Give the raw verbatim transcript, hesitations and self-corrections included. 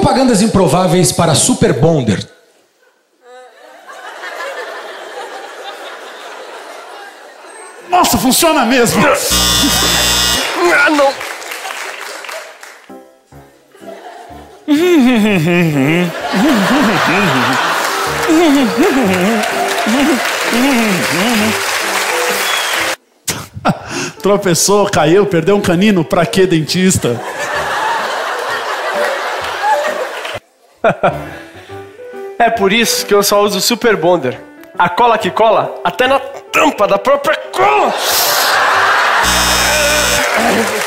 Propagandas improváveis para Super Bonder. Nossa, funciona mesmo. Ah, não. Tropeçou, caiu, perdeu um canino. Pra que dentista? É por isso que eu só uso Super Bonder. A cola que cola até na tampa da própria cola.